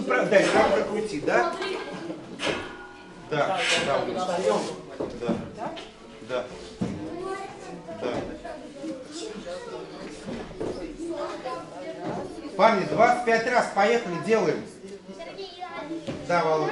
Да, как прокрути, да? Да, да, да, да, да. Парни, 25 раз поехали, делаем. Да, Володя.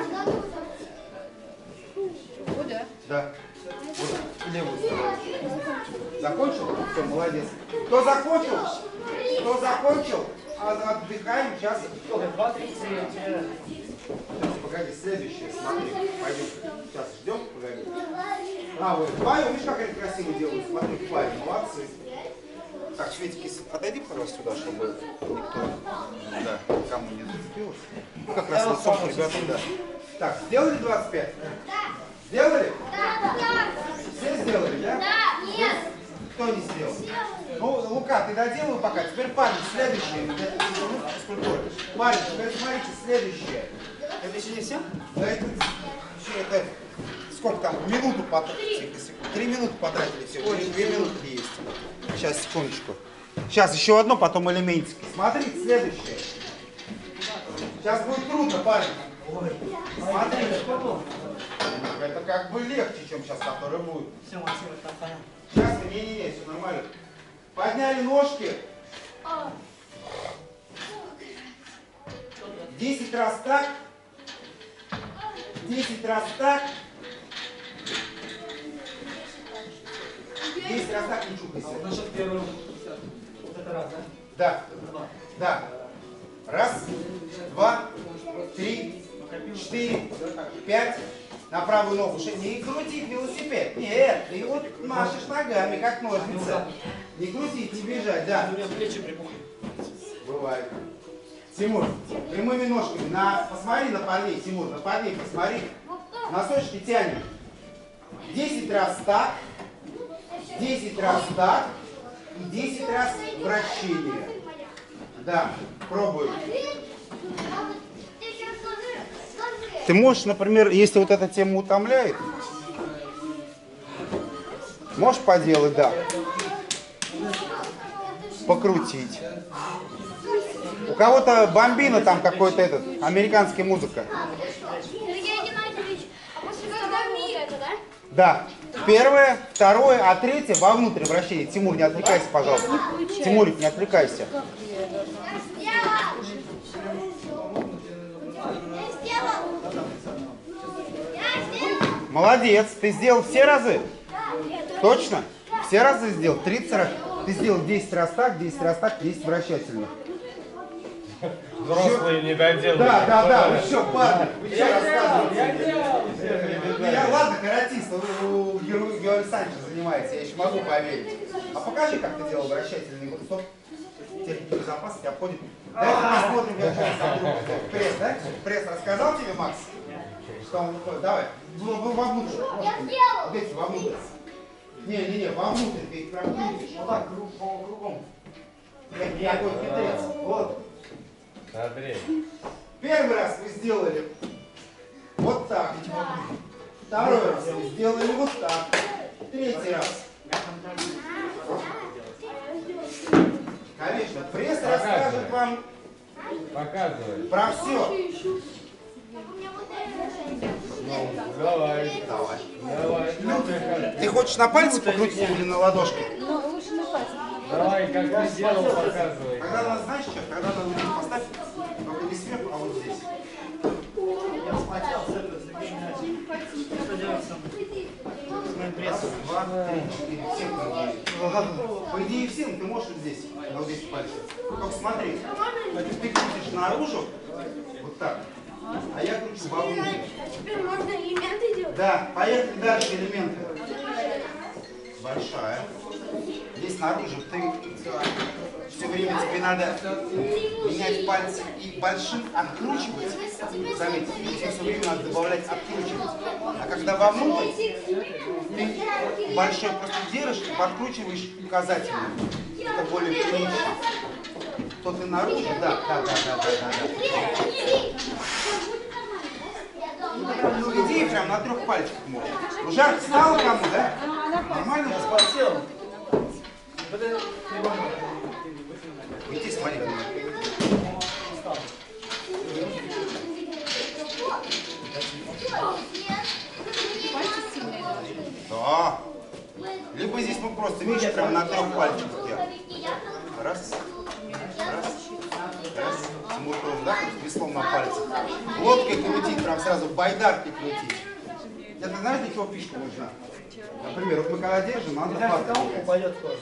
Да. Вот, левую сторону. Закончил? Все, молодец. Кто закончил? Кто закончил? Отдыхаем. Сейчас. 2:30. Погоди, следующее. Смотри. Пойдем. Сейчас ждем. Погоди. Вот. Вдвоем, видишь, как они красиво делают? Смотри, вдвоем. Молодцы. Так, Светики, отойди, пожалуйста, сюда, чтобы никто, да, кому не зацепилось. Ну, как раз лицом к ребятам, да. Так, сделали 25? Да. Сделали? Да. Все сделали, да? Да. Нет. Кто не сделал? Ну, Лука, ты доделал пока. Теперь парень, следующее. Парень, теперь смотрите, следующее. Это еще не все? Да, это сколько там? Минуту потратили. 3 минуты потратили всего. 2 минуты есть. Сейчас, секундочку. Сейчас еще одно, потом элементики. Смотрите, следующее. Сейчас будет трудно, парень. Смотрите. Это как бы легче, чем сейчас, который будет. Все, Максим, там понятно. Сейчас, не-не-не, все нормально. Подняли ножки. 10 раз так. 10 раз так. 10 раз так, не чухайся. Насчет первого. Вот это раз, да? Да. Да. Раз, два, 3, 4, 5. На правую ногу. Не крутить велосипед. Нет, ты вот машешь ногами, как ножницы. Не крутить, не бежать, да. У меня плечи припухли. Бывает. Тимур, прямыми ножками. Посмотри на парней, Тимур, на парней посмотри. Носочки тянем. 10 раз так. 10 раз так. И 10 раз вращение. Да, пробуй. Ты можешь, например, если вот эта тема утомляет, можешь поделать, да. Покрутить. У кого-то бомбина там какой-то этот, американская музыка. Да. Первое, второе, а третье вовнутрь вращение. Тимур, не отвлекайся, пожалуйста. Тимурик, не отвлекайся. Молодец. Ты сделал все разы? Точно? Все разы сделал? 30 раз? Ты сделал 10 раз так, 10 раз так, 10 вращательных. Взрослые не доделали. Да, вы еще, парни, вы еще рассказываете. Ладно, каратист, вы Георгий Санчес занимаетесь, я еще могу поверить. А покажи, как ты делал вращательный вот стоп. Техника безопасности обходит. Давайте посмотрим, как он пресс, да? Пресс рассказал тебе, Макс? Что он выходит? Давай. Вовнутрь. Вот эти вовнутрь. Не, вовнутрь ты их прокрутишь. Вот так, кругом. Какой хитрец. Вот. Андрей. Первый раз вы сделали вот так. Второй раз вы сделали вот так. Третий раз. Конечно, пресс расскажет вам про все. Давай. Ты хочешь на пальце покрутить или на ладошке? Ну, лучше на пальце. Давай, как ты сделал, показывай. Когда надо, знаешь что? Когда надо вот поставь, только не сверху, а вот здесь. Я вспотел с этого, Сергей Геннадьевич. Что делать со мной? С моим прессом. 2, 3, 4, 7. По идее всем ты можешь вот здесь, на вот здесь пальцы. Только смотри, ты крутишь наружу, вот так, а я кручу вовнутрь. А теперь можно элементы делать? Да, поехали дальше элементы. Большая. Здесь наружу ты все время тебе надо менять пальцы и большим откручивать. Заметьте, тебе все время надо добавлять откручивать. А когда вовнутрь, ты большой просто держишь и подкручиваешь указательным. Это более прилично. То ты наружу, да. Ну, идея прям на 3 пальчиках можно. Ну, жарко стало кому, да? Нормально? Я вспотел. Иди, смотри. просто, видишь, прям на 3 пальчиках я. Раз, раз. Тимур тоже, да, хоть веслом на пальцах. Лодкой крутить, прям сразу байдаркой крутить. Это знаешь, для чего фишка нужна? Например, вот мы когда держим, надо хватать. Упадет тоже.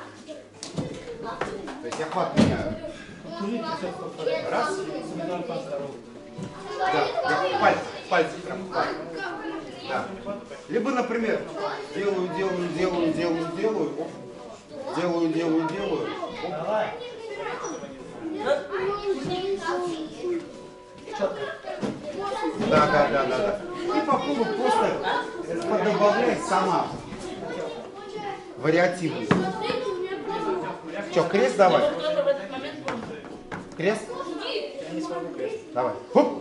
То есть я хват меняю. Раз. Да, пальцы прям хват. Да. Либо, например, делаю. Оп. Делаю. Оп. Давай. Да. И попробуй просто добавлять сама. Вариативно. Что, крест давай? Крест? Давай. Хоп.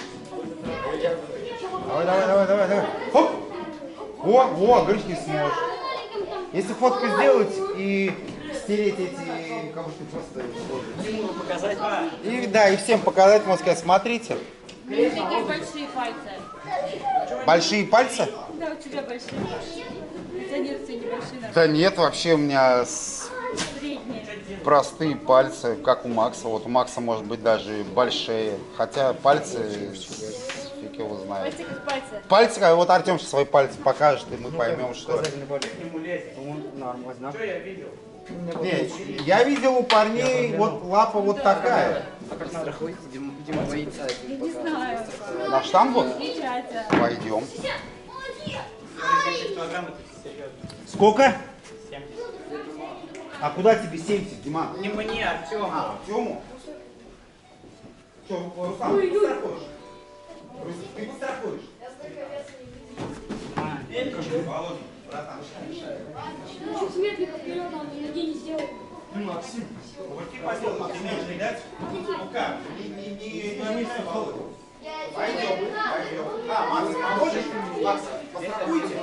Давай. Хоп. О, говоришь, не сможешь. Если фотку сделать и стереть эти, как бы ты просто Тимуру показать. и да, и всем показать, можно сказать, смотрите. Такие большие пальцы. Большие пальцы? Да, у тебя большие. Хотя нет, у тебя небольшие. Да нет, вообще у меня Средние. простые пальцы, как у Макса. Вот у Макса может быть даже большие. Хотя пальцы, фиг его знает. Пальцы как пальцы. Пальцы, вот Артем сейчас свои пальцы покажет, и мы поймем, что... Что я видел? Нет, я видел у парней вот лапа вот такая. А как страхуете? Дима боится. Я не знаю. На штангу? Встречается. Пойдем. 70 килограмм, это серьезно. Сколько? 70. А куда тебе 70, Диман? Не мне, Артему. Артему? Что, Руслан, ты подстрахуешь? Ты подстрахуешь? Володя, братан. Чуть метриков вперед надо, ноги не сделал. Кувырки пойдем, ты можешь не дать? Ну как? Не Володя. Пойдем. А, Макс, поможешь? Макс, пострахуйте.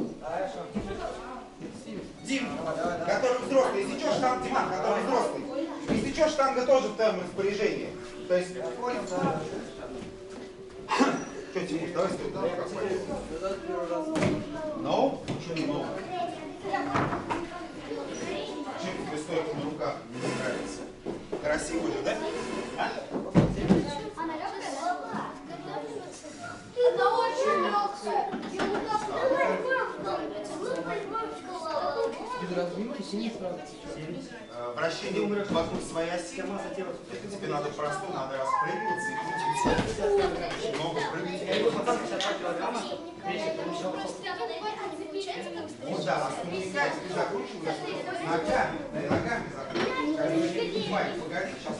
Дим, который взрослый. Если что, штанга, Диман, который взрослый. Если что, штанга тоже в твоем распоряжении. То есть... Что, Тимур, давай стой. No? Почему no? Чем тебе стойка на руках не нравится? Красиво же, да? А? Вращение вокруг своей оси. Это тебе надо просто, надо распрыгиваться и крутиться. Много прыгать. Вот да, а ступенькать ты закручиваешь ногами закручиваешь. Погоди, сейчас.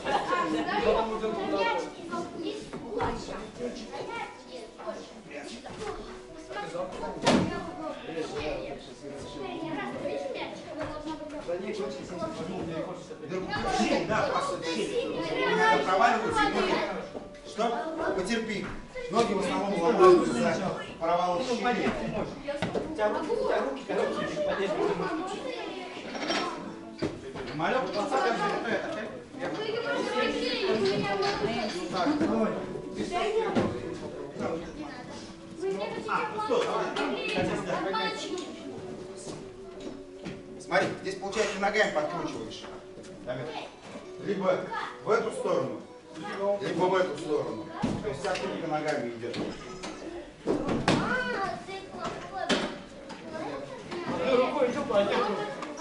Да, просто проваливаются и ноги. Что? Потерпи. Ноги в основном ломаются за провал щели. У тебя руки короткие, поддерживай. Малек, смотри, здесь получается ногами подкручиваешь. Либо в эту сторону, либо в эту сторону. То есть вся только ногами идет. Рукой что поддерживай.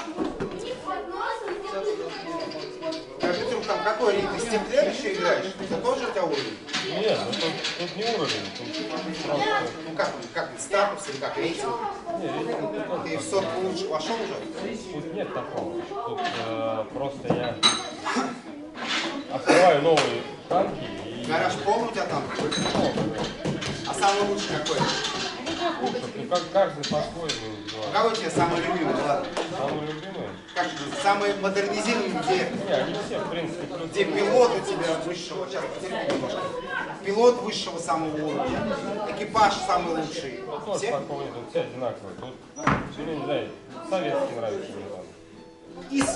Скажи, Тём, там какой ритм? Ты с тем следующий играешь? Это тоже у тебя уровень? Нет, ну тут не уровень, тут просто... Ну как статус или как рейтинг? Ты в сотку лучше вошел уже? Тут нет такого. Тут просто я открываю новые танки и... Гараж полный у тебя там? А самый лучший какой? Ну как каждый по-своему. Какой у тебя самый любимый? Ладно. Самый любимый? Как самый модернизированный, где? Не, они все, в принципе, Где пилот у тебя высшего, сейчас потерпи немножко. Пилот высшего самого уровня, экипаж самый лучший. Ну, тоже Все? такого нет, все одинаковые. Тут, ну, не знаю, советский нравится мне там. ИС.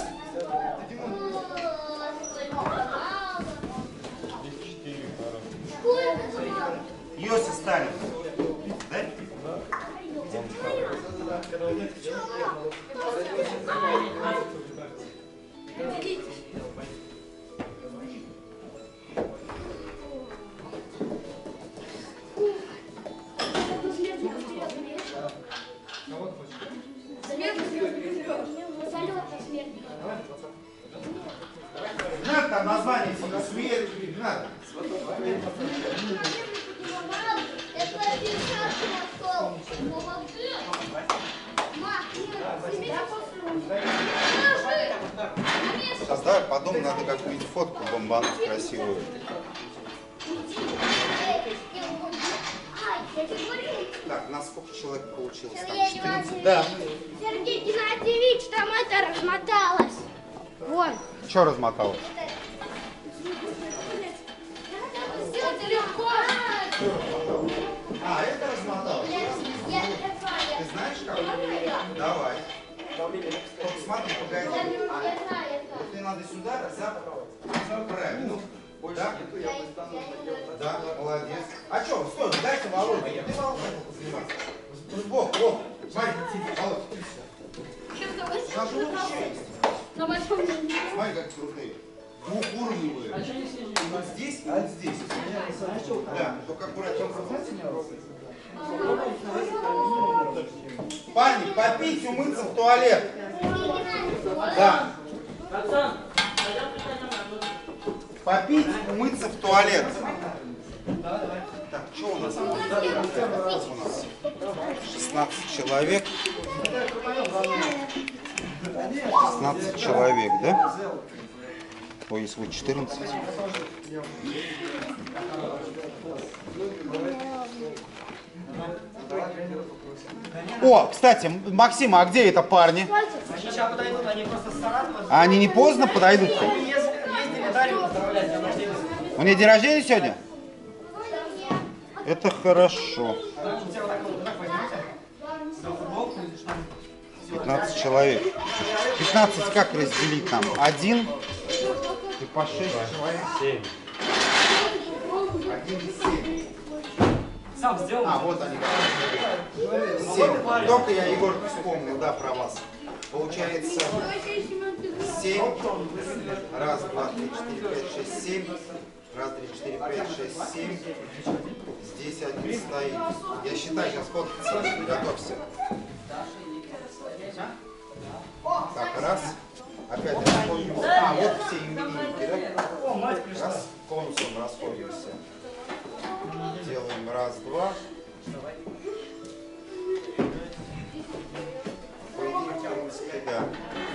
Здесь 4 хорошие. Йоси Сталин. Да? Да. Вон там название типа свет, не надо. Сейчас давай подумай, надо какую-нибудь фотку бомбануть красивую. Так, на сколько человек получилось? Там 14? Да. Сергей Геннадьевич, там это размоталось. Вон. Что размоталось? Сделайте легко. А, это размоталось. Ты знаешь как? Давай. Только смотри, погоди. Вот мне надо сюда, за правильно. Да? Да, молодец. А что, стой, дайте Володю. Ты Володя заниматься. Бог, смотри, Володя, ты сюда. Скажу, вообще есть. На большом уровне. Смотри, как крутые. Двухуровневые. Вот здесь и вот здесь. Да, только аккуратно. Парни, попить, умыться в туалет. Да. Попить, умыться в туалет. Так, что у нас? У нас 16 человек. 16 человек, да? Ой, если будет 14. О, кстати, Максим, а где это парни? Они сейчас подойдут, они просто с Саратова. А они не поздно подойдут-то? Они ездили Дарью поздравлять, день рождения. У нее день рождения сегодня? Это хорошо. 15 человек. 15 как разделить там? 1 и по 6 человек. 7. 1 и 7. Сам сделал. А, вот они. 7. Только я, Егор, вспомнил, да, про вас. Получается 7. Раз, два, три, 4, 5, 6, 7. Раз, 3, 4, 5, 6, 7. Здесь один стоит. Я считаю, сейчас фоткаться. Готовься. Так, раз. Опять расходимся. А, вот все именинники, да? О, мать пришла. Раз, консул, расходимся. Делаем раз, два. По идее, в принципе, да.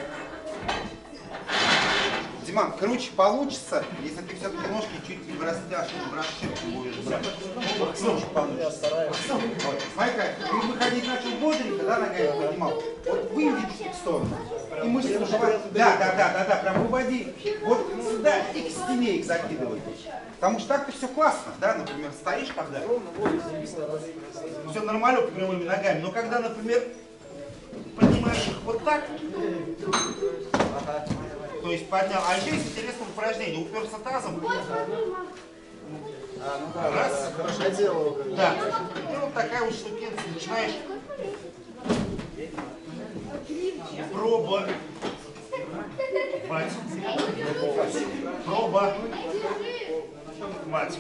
Диман, круче получится, если ты все-таки ножки чуть в расширку будешь брать. Круче получится. Вот. Смотри, ты выходить начал бодренько, да, ногами поднимал. Вот выведи чуть в сторону. И мышцы живота. Да, прям выводи. Вот сюда и к стене их закидывай. Потому что так-то все классно, да, например, стоишь когда. Все нормально прямыми ногами. Но когда, например, поднимаешь их вот так. То есть поднял. А еще есть интересное упражнение. Уперся тазом. Раз. Хорошо делал. Да. И вот такая вот штукенция. Начинаешь. Проба. Мать. Проба. Мать.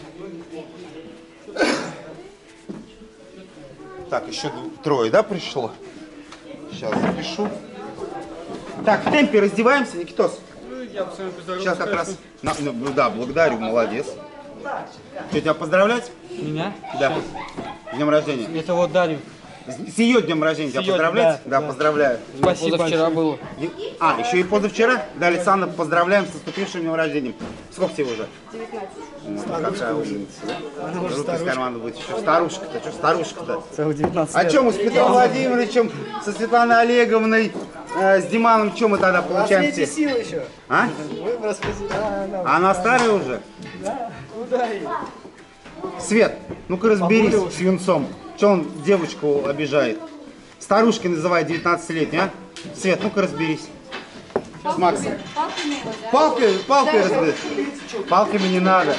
Так, еще трое, да, пришло? Сейчас запишу. Так, в темпе раздеваемся, Никитос. Сейчас как раз... да, благодарю, молодец. Что, тебя поздравлять? Меня? Да. С днем рождения. Это вот Дарью. С ее днем рождения тебя поздравлять? Да, поздравляю. Спасибо. Вчера было. А, еще и позавчера? Да, Александр, поздравляем с наступившим днем рождения. Сколько тебе уже? 19. Вот, какая умница, да? Руки из кармана будет еще. Старушка-то, что старушка-то? Целых 19 А что мы с Петром Владимировичем, со Светланой Олеговной, с Диманом, что мы тогда получаем все? Силы еще. А? Вы распределяете. Она старая уже? Да, куда ее? Свет, ну-ка разберись с юнцом. Че он девочку обижает? Старушкой называет 19-летней, а? Свет, ну-ка разберись. С Максом. Палкой разберись. Палками не надо.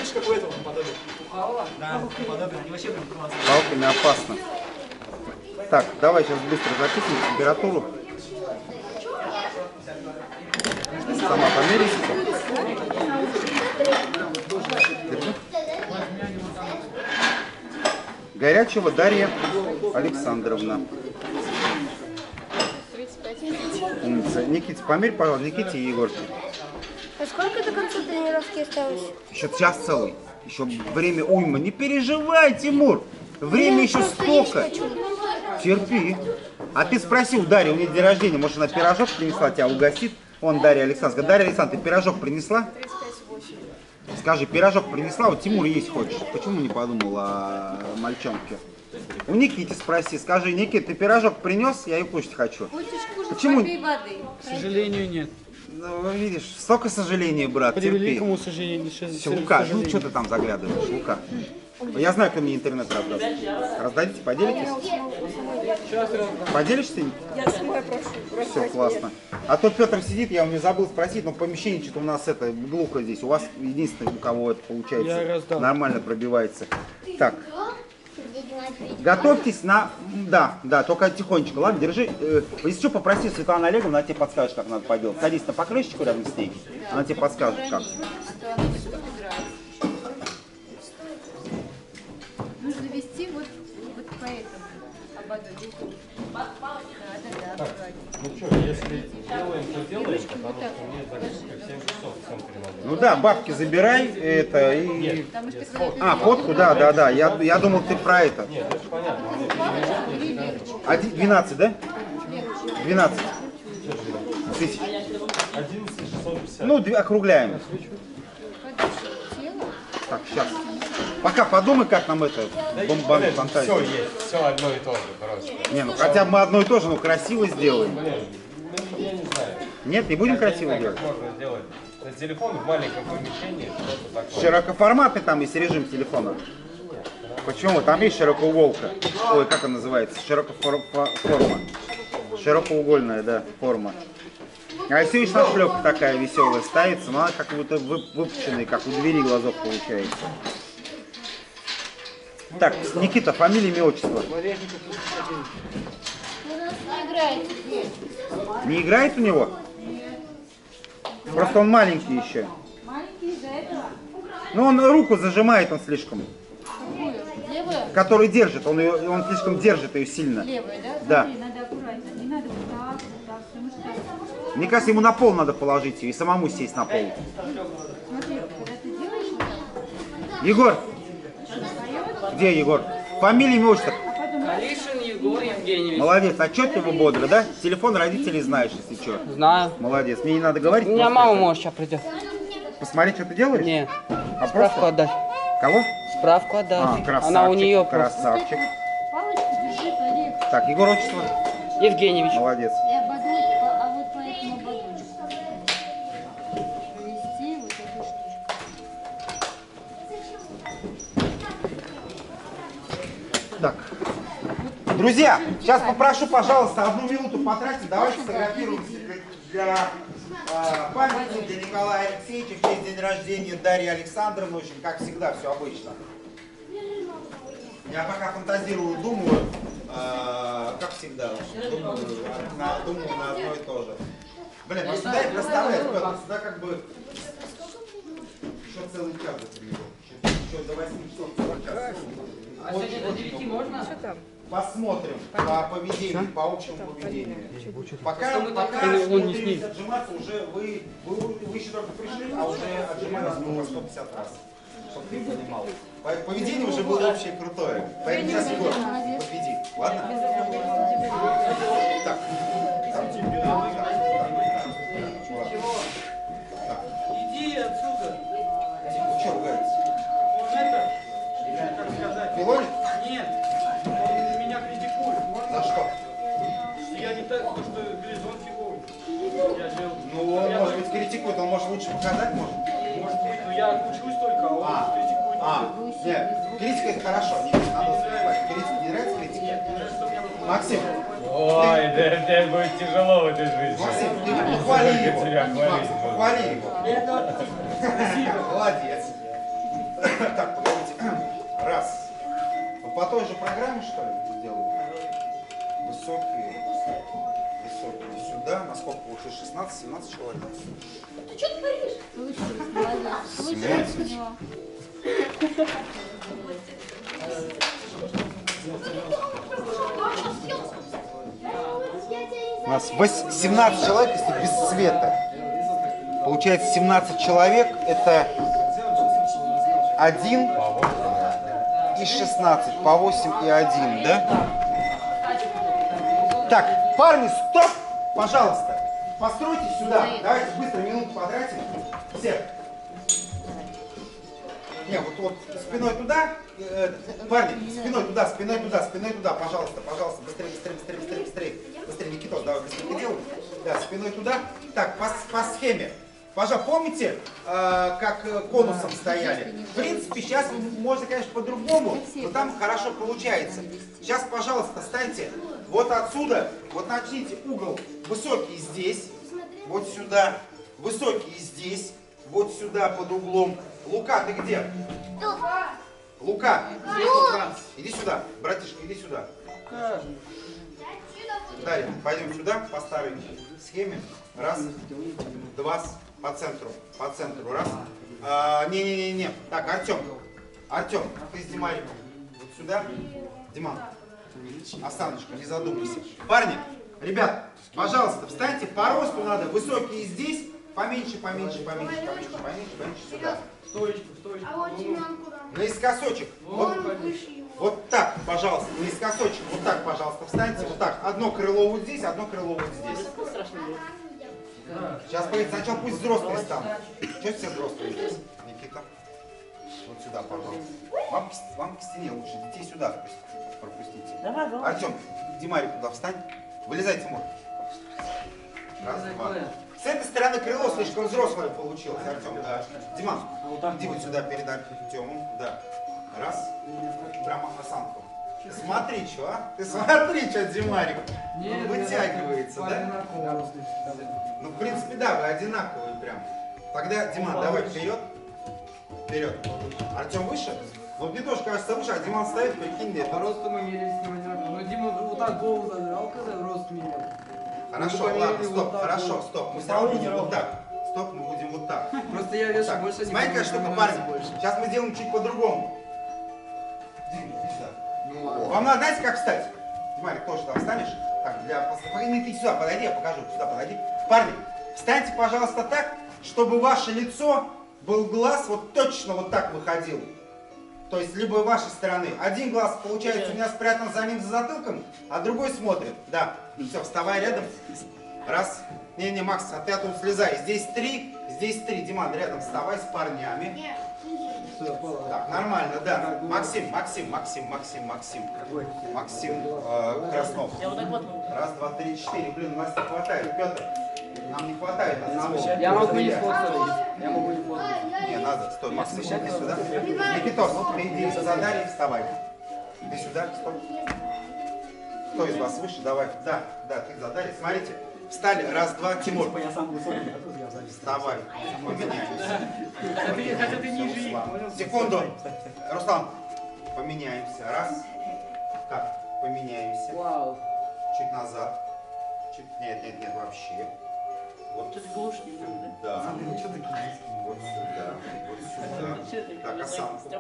Да, подобно. Они вообще прям классные. Палками опасно. Так, давай сейчас быстро записывай температуру. Сама померяйся. Горячего Дарья Александровна. 35. Умница. Никите, померь, пожалуйста, Никите и Егорке. А сколько до конца тренировки осталось? Еще час целый. Еще время уйма. Не переживай, Тимур. Время еще столько. Терпи. А ты спроси у Дарьи, у нее день рождения, может она пирожок принесла, тебя угостит? Вон Дарья Александровна. Дарья Александровна, ты пирожок принесла? 35-8. Скажи, пирожок принесла? Вот Тимур есть хочешь. Почему не подумал о мальчонке? У Никиты спроси. Скажи, Никит, ты пирожок принес? Я ее кушать хочу. Хочешь кушать, Почему? попей воды. К сожалению, нет. Ну, видишь, столько сожаления, брат, При терпи. великому сожалению. Все, Лука, ну что ты там заглядываешь, Лука? Я знаю, кто мне интернет раздаст. Раздадите, поделитесь? Поделишься? Все, классно. А тот Петр сидит, я у него забыл спросить, но помещение что-то у нас это глухо здесь. У вас единственное, у кого это Я получается, раздам. нормально пробивается. Так, готовьтесь на... Да, только тихонечко, ладно, держи. Если что, попроси Светлану Олеговну, она тебе подскажет, как надо поделать. Садись на покрышечку рядом с ней, она тебе подскажет, как. Нужно вести вот по этому ободку. Да. Ну что, если делаем, то делаем, потому что мне загрузка в 7 часов в центре надо. Ну да, бабки забирай, это и... Потому что когда А, фотку, да. Я думал, ты про это. Нет, это понятно. Мне перемешать, 12, да? 12 тысяч. 11 650. Ну, округляем. Так, сейчас. Пока подумай, как нам это бомбануть Все фантазию. есть, все одно и то же просто. Не, ну хотя бы мы одно и то же, но красиво сделаем. Блин, я не знаю. Нет, не будем Я не красиво знаю, делать. как можно сделать на телефон в маленьком помещении, что-то такое. Широкоформатный там есть режим телефона. Почему? Там есть широкоуголка. Ой, как она называется? Форма. Широкоугольная, да, форма. А если видишь, нашлепка такая веселая ставится, но она как будто выпущенная, как у двери глазок получается. Так, Никита, фамилия, имя, отчество. Не играет у него? Просто он маленький еще. маленький из-за этого. Ну, он руку зажимает, он слишком. Левая? Который держит, он слишком держит ее сильно. Левая, да? Да. Смотри, надо аккуратно. Не надо вот так, потому что... Мне кажется, ему на пол надо положить ее и самому сесть на пол. Смотри, когда ты делаешь вот так, Егор! Где Егор? Фамилия, имя, отчество. Алишин Егор Евгеньевич. Молодец, отчетливо, бодро, да? Телефон родителей знаешь, если что. Знаю. Молодец, мне не надо говорить. У меня просто мама, это. может, сейчас придет. Посмотреть, что ты делаешь? Не, А справку просто? отдать. Кого? Справку отдать. А, красавчик, Она у нее просто. красавчик. Палочку держи, Олег. Так, Егор, отчество. Евгеньевич. Молодец. И ободочек, а вот по этому ободочку. Провести вот эту штучку. Так. Друзья, сейчас попрошу, пожалуйста, 1 минуту потратить. Давайте сфотографируемся для памяти для Николая Алексеевича в честь день рождения Дарьи Александровны. В общем, как всегда, все обычно. Я пока фантазирую, думаю, как всегда, думаю на одно и то же. Блин, ну сюда и представляешь, Петр, сюда как бы еще целый час до него. Еще до 8 часов целый час. А сегодня до 9 можно? Посмотрим по поведению, по общему поведению. Пока он не снимет отжиматься, уже вы еще только пришли, а уже отжимались по 150 раз. Чтобы ты понимал. Поведение уже было общее крутое. Поэтому сейчас Егор победи. Ладно? Так. Иди отсюда. Вы что ругаетесь? Он это, как сказать, Пилонит? нет, он меня критикует. За что? Я не так, потому что горизонт фиговый. Я же, Ну, он, может быть, критикует, он может лучше показать, может? может быть, но я учусь только, а он критикует. Нет, критика это хорошо, нет, надо успевать. Критика, не нравится критика? Нет, мне нравится, что у меня вот Максим, Ой, да будет тяжело в этой жизни. Максим, ты похвали его. Тебя хвалить Максим, буду. похвали его. Молодец. Так, погодите. Раз. По той же программе, что ли, сделаю? Высокие. Сюда. Насколько получилось? 16-17 человек. Ты что творишь? Получилось, молодец. Получилось у него. У нас 17 человек, если без света. Получается 17 человек, это 1 и 16, по 8 и 1, да? Так, парни, стоп, пожалуйста. Постройтесь сюда. Давайте быстро минуту потратим. Все. Не, вот спиной туда. Парни, спиной туда, спиной туда, спиной туда. Пожалуйста, пожалуйста. Быстрее, быстрее, быстрее, быстрее, быстрее. Быстрее, Никитос, давай быстрее делай. Да, спиной туда. Так, по схеме. Пожалуйста, помните, как конусом стояли? В принципе, сейчас можно, конечно, по-другому, но там хорошо получается. Сейчас, пожалуйста, встаньте вот отсюда, вот начните угол высокий здесь, вот сюда, высокий здесь, вот сюда под углом. Лука, ты где? Лука, иди сюда, братишка, иди сюда. Далее, пойдем сюда по старой схеме. Раз, два, по центру, раз. Не. Так, Артем, ты с Димариком. Вот сюда. Диман, Оксаночка, не задумайся. Парни, ребят, пожалуйста, встаньте по росту надо. Высокие здесь, поменьше сюда. Стоечку. А вот Тимян куда? Наискосочек. Вот так, пожалуйста, наискосочек. Вот так, пожалуйста, встаньте. Вот так. Одно крыло вот здесь, одно крыло вот здесь. Сейчас, погодите, сначала пусть взрослые станут. Что все взрослые здесь? Никита. Вот сюда, пожалуйста. Вам к стене лучше. Детей сюда пропустите. Артем, Димарик туда встань. Вылезай, Тимур. Раз, два. С этой стороны крыло слишком взрослое получилось, Артем. Да. Диман, иди вот сюда перед Артемом. Да. Раз. Прямо осанку. Смотри, что, а? Ты смотри, что, Димарик. Он вытягивается, да? Ну, в принципе, да, вы одинаковые прям. Тогда, Диман, давай вперед. Вперед. Артем выше? Вот мне тоже кажется выше, а Диман стоит, прикинь, где. По росту мы мерились с ним одинаково. Но Дима вот так голову задрал, когда рост мерил. Хорошо, ладно, стоп, хорошо, стоп. Мы все равно будем вот так. Стоп, мы будем вот так. Просто я вешу Вот больше, не смотри, какая штука, парни. Сейчас мы сделаем чуть по-другому. Дим, иди сюда. Вам надо, знаете, как встать? Димарик, тоже там встанешь? Так, ты сюда подойди, я покажу. Сюда подойди. Парни, встаньте, пожалуйста, так, чтобы ваше лицо, был глаз вот точно вот так выходил. То есть, либо вашей стороны. Один глаз, получается, у меня спрятан за ним, за затылком, а другой смотрит. Да. Все, вставай рядом. Раз. Не, Макс, а ты оттуда слезай. Здесь 3, здесь 3. Диман, рядом вставай с парнями. Так, нормально, да. Максим Краснов. Раз, два, три, 4. Блин, у нас не хватает. Петр, нам не хватает одного. Я могу не фотографировать. Я могу не фотографировать. Не, надо. Стой, Макс, иди сюда. Никитос, ты иди за Дарьей, вставай. Иди сюда, стоп. Кто из вас выше? Давай. Да, ты за Дарьей. Смотрите. Встали. Раз, два. Тимур. Я сам высокий, а тут я сзади. Вставай. Поменяемся. Хотя ты ниже. Секунду. Руслан. Поменяемся. Раз. Так, поменяемся. Вау. Чуть назад. Нет, вообще. Вот. Что-то глушки. Да. Вот сюда. Так,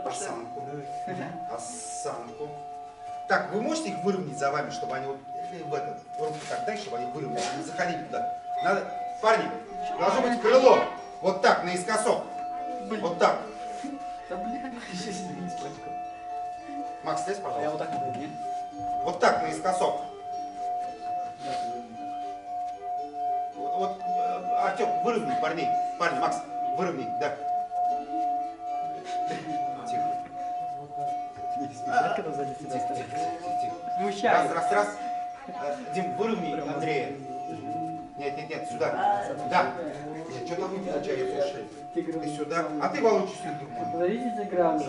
осанку. Так, вы можете их выровнять за вами, чтобы они вот в этом руку так дай, чтобы они выровнялись, не заходили туда. Надо, парни, должно быть крыло. Вот так, наискосок. Вот так. Да бля, еще сильно не испачкал. Макс, слезь, пожалуйста. Я вот так буду, нет? Вот так, наискосок. Вот, Артем, выровняй парней. Парни, Макс, выровняй, да. Тихо. Когда сзади тебя стоит. Тихо. Смущает. Раз. Дим, выровняй Андрея. Нет, сюда. Да. Нет, что там не получается, ушли. Ты сюда. А ты, Володь, чуть сюда. Подавите Тиграна.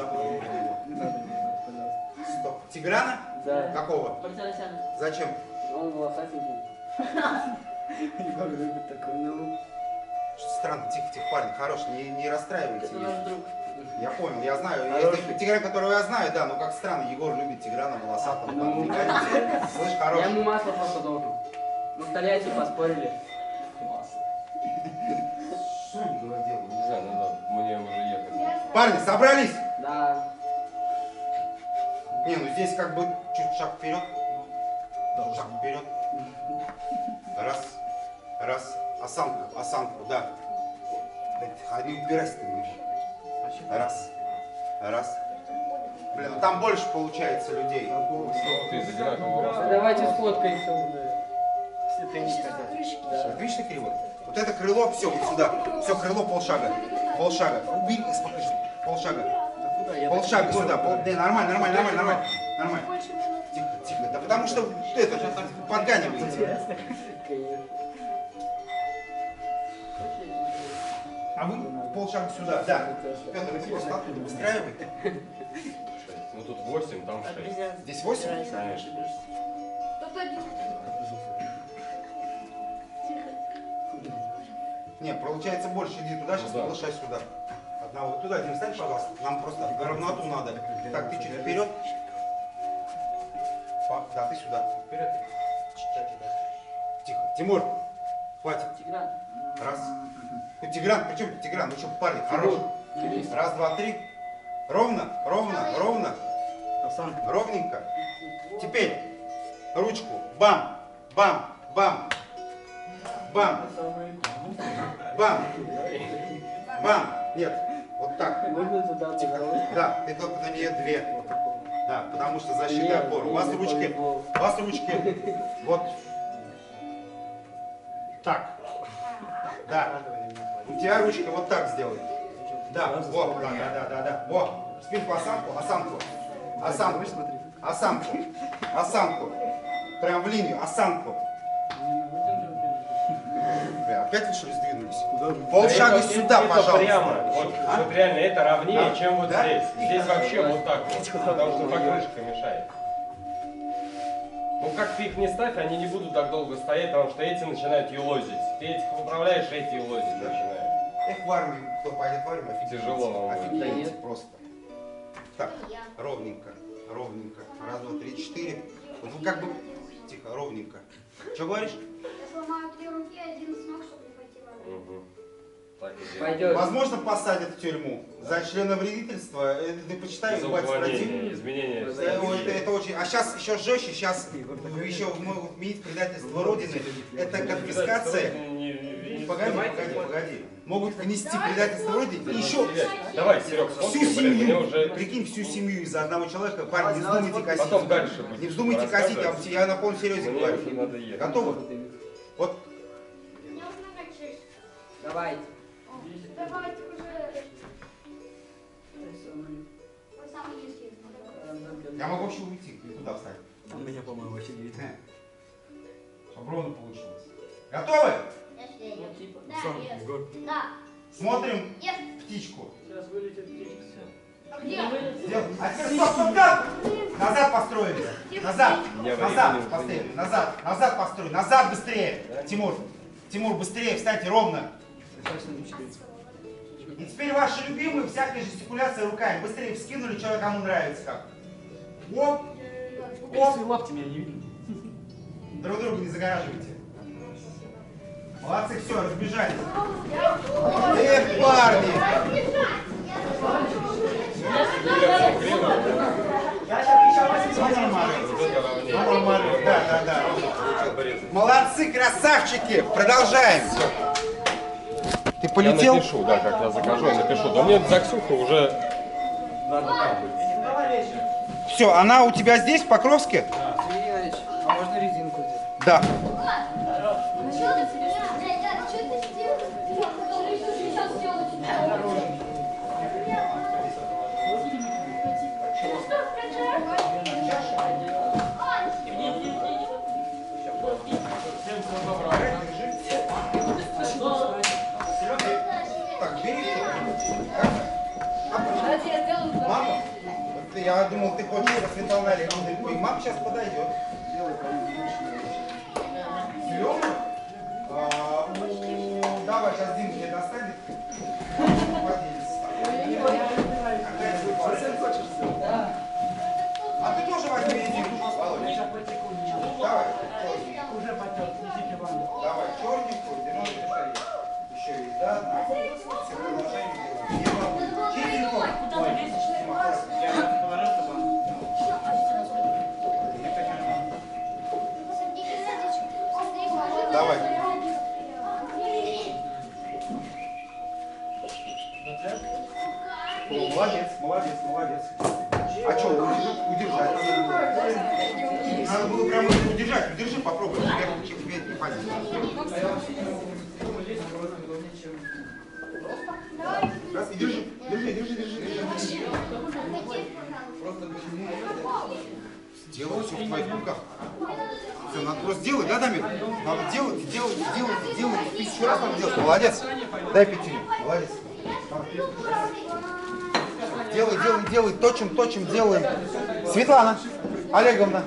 Стоп. Тиграна? Да. Какого? Зачем? Он волосатенький. Егор любит такой, ну. Что странно, тихо, парень, хорош, не расстраивайтесь. Это наш друг. Я понял, я знаю. Это Тигран, которого я знаю, да, но как странно, Егор любит Тиграна волосатого. Слышь, хорош. Я ему масло просто должен. Мы в Тольятти поспорили. Что они делают? Не знаю, надо мне уже ехать. Парни, собрались? Да. Не, ну здесь как бы чуть шаг вперед. Шаг вперед. Раз. Осанку, да. А не упирайся ты в него. Раз. Раз. Блин, ну там больше получается людей. Ты из одинакового роста. Давайте сфоткаемся. Если ты не сказать. Вот видишь, как криво? Вот это крыло, все, вот сюда. Все, крыло полшага. Полшага. Убей, спокойно. Полшага. Полшага сюда. Да, нормально, нормально, нормально, нормально. Нормально. Тихо, тихо. Да потому что это подганиваете. А вы полшага сюда, да. Петр, ты просто оттуда выстраивай. Ну тут 8, там 6. Здесь 8? Конечно. Кто-то один. Не, получается больше. Иди туда, сейчас Да. полша сюда. Одного туда, один встань, пожалуйста. Нам просто равноту надо. Так, ты чуть вперед. Да, ты сюда. Вперед. Тихо. Тимур, хватит. Раз. Тигран, причем Тигран, ну что, парень, хорош. Раз, два, три. Ровно, ровно, ровно. Ровненько. Теперь ручку. Бам, бам, бам. Бам. Бам. Бам. Нет, вот так. Да, ты только на нее две. Да, потому что защита опор. У вас ручки, вот так. Да. У тебя ручка вот так сделай. Да, вот, да. Вот. Спинку, осанку, осанку. Прям в линию, осанку. Опять вы что ли сдвинулись? Полшага сюда, пожалуйста. Прямо. Вот реально это ровнее, чем вот Да? здесь. Здесь вообще вот так вот. Потому что покрышка мешает. Ну как ты их не ставь, они не будут так долго стоять, потому что эти начинают елозить. Ты этих выправляешь, эти елозить начинают. Эх, в армию, кто пойдет в армию, Тяжело вам будет. офигеете просто. Так, ровненько, ровненько. Раз, два, три, четыре. Вот вы как бы, тихо, ровненько. Что говоришь? Я сломаю 3 руки, один с ног, чтобы не пойти в армию. Угу. Так и делай. Пойдет. Возможно, посадят в тюрьму за членовредительство. Ты почитай, За бывает уклонение, статью. изменение. Это очень. А сейчас еще жестче, сейчас еще могут вменить предательство Родины. Это конфискация. Погоди. Могут внести предательство Родине и еще Давай, Серег, всю семью. Прикинь, всю семью из-за одного человека. Парни, не вздумайте косить. Потом дальше будет. Не вздумайте косить, я на полном серьезе Мне говорю. уже надо ехать. Готовы? Вот. Мне нужно как честь. Давайте. Давайте уже. Вы самый низкий. Я могу вообще уйти и туда встать. У меня, по-моему, вообще не видно. Чтобы ровно получилось. Готовы? Да. Смотрим Yes. птичку. А где? А теперь стоп. Назад построили. Назад построили. Назад построили. Назад быстрее. Тимур, быстрее встаньте ровно. И теперь ваши любимые всякие жестикуляции руками. Быстрее вскинули, что кому нравится как. Оп. Лапти меня не видно. Друг друга не загораживайте. Молодцы, все, разбежались. Эх, парни. Да. Молодцы, красавчики. Продолжаем. Ты Я полетел? напишу, да, как я закажу, я напишу. Да мне за Ксюху уже надо там быть. Все, она у тебя здесь, в Покровске? Сергей Иванович, а можно резинку взять? Да. Что ты сделал? Сейчас сделал. Так, бери. Мама? Вот я думал, ты хочешь со Светланой Олеговной. Мама сейчас подойдет. Серега? Давай, сейчас Дима тебе достанет. А ты тоже возьми резинку, Володя. Давай. Уже потек, несите вам. Давай, черненькую, 96. Еще есть, да? Все, продолжаем делать. Не волнуйся. Через телефон. Куда ты лезешь? Я положил, чтобы он. Да. О, молодец, молодец, молодец. А что, удержать надо было? Надо было прямо удержать. Удержи, попробуй. Верхней позиции. Раз, и держи, держи, держи, держи, держи. Делай все в твоих руках. Все, надо просто делать, да, Дамир? Надо делать, делать, делать, делать. 1000 раз надо делать. Молодец. Дай пятюню. Молодец. Делай, делай, делай. Точим, точим, делаем. Светлана Олеговна.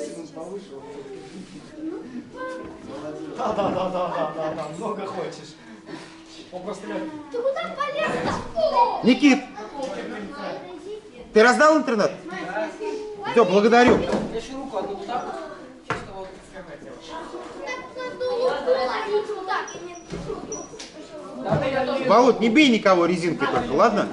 Да, много хочешь. Он просто Ты куда полез-то? Никит, ты раздал интернет? Все, благодарю. Я еще руку одну вот так вот. Чисто вот как хотел. Володь, не бей никого резинкой только, ладно?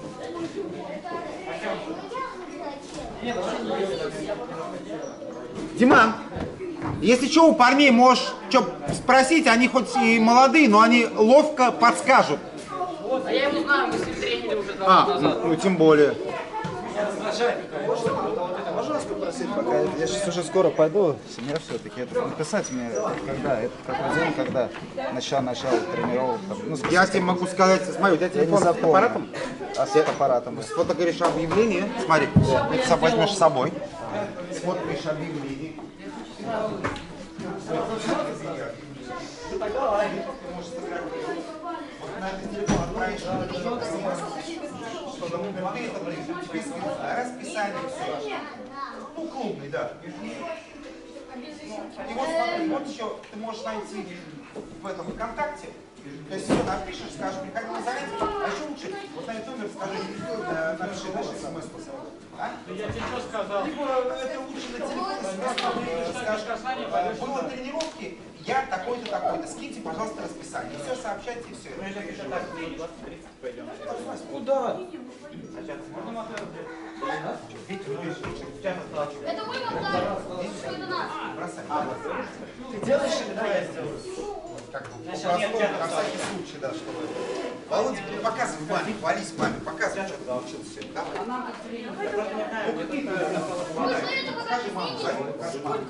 Диман, если что, у парней можешь что спросить, они хоть и молодые, но они ловко подскажут. А я его знаю, мы с ним тренили уже 2 года назад. Ну тем более. можно вас попросить, пока я сейчас уже скоро пойду, семья все-таки, это написать мне, когда, это какой день, когда начало тренировок. Ну, Я тебе могу сказать, смотри, у тебя телефон с аппаратом? А с аппаратом? Сфотографишь объявление, смотри, ты возьмешь с собой, смотришь объявление. На этот телефон отправишь расписание, все. Ну, клубный, да. И вот смотри, вот еще ты можешь найти в этом ВКонтакте. То есть все напишешь, скажешь, приходи на занятия, а еще лучше, вот на этот номер скажи, напиши, знаешь, смс посылай. А? Я тебе что сказал? Либо это лучше на телефон, скажешь, было тренировки, я такой-то, такой-то, скиньте, пожалуйста, расписание. Все, сообщайте, и все. Куда? Это мой мотор. Это наш. Бросай. Ты делаешь или да, я сделаю? Как бы, на всякий случай, да, чтобы... Володя, показывай маме, хвались маме, показывай, что ты научился сегодня. Давай. Ну, какие-то... Покажи маму, покажи маму.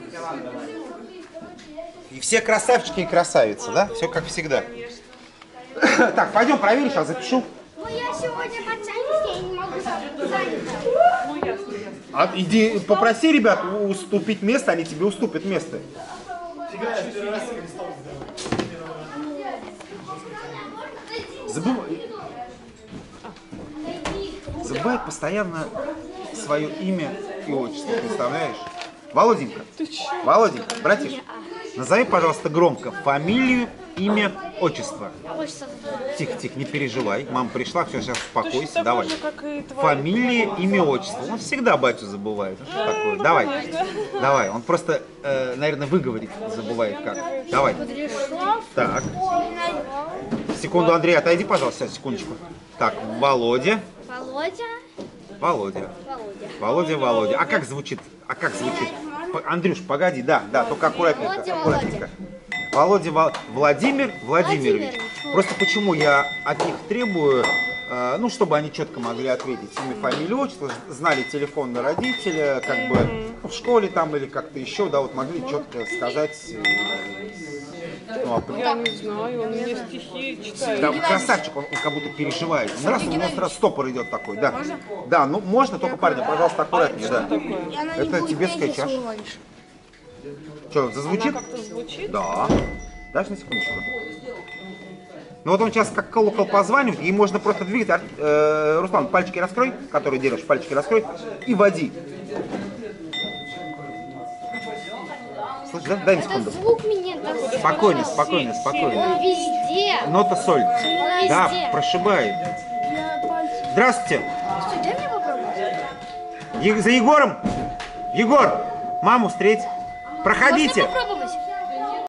И все красавчики и красавицы, да? Все как всегда. Так, пойдем проверим, сейчас запишу. Ну я сегодня подтянусь, я не могу заняться. Иди попроси ребят уступить место, они тебе уступят место. Забывает постоянно свое имя и отчество, представляешь? Володенька, Володенька, братишка, назови, пожалуйста, громко фамилию, имя, отчество. Тихо, тихо, не переживай. Мама пришла, все, сейчас успокойся, давай. Фамилия, имя, отчество. Он всегда батю забывает. Ну, что такое? Давай, давай. Он просто, наверное, выговорить забывает как. Давай. Так. Секунду, Андрей, отойди, пожалуйста, секундочку. Так, Володя. Володя. Володя. Володя. Володя, Володя. А как звучит? А как звучит? Андрюш, погоди, да, только аккуратненько, Володя, аккуратненько. Владимир Владимирович. Просто почему я от них требую, ну, чтобы они четко могли ответить имя, фамилию, отчество, знали телефон на родителя, как бы в школе там или как-то еще, да, вот могли четко сказать. Ну, Я не знаю, он мне стихи читает. да, красавчик, он как будто переживает. У него сразу стопор идет такой, да. Да, ну можно, только, парень, пожалуйста, аккуратнее, да. Это тибетская чаша. Что, зазвучит? Как-то звучит? Да. Дальше на секундочку. Ну вот он сейчас как колокол позвонит, и можно просто двигать. Руслан, пальчики раскрой, которые держишь, пальчики раскрой, и води. Слышь, дай мне секунду. Звук меня так... Спокойно, спокойно, Он спокойно. везде. Нота соль. Везде. Да, прошибает. Здравствуйте. Что, дай мне попробовать? За Егором. Егор, маму встреть. Проходите. Можно попробовать?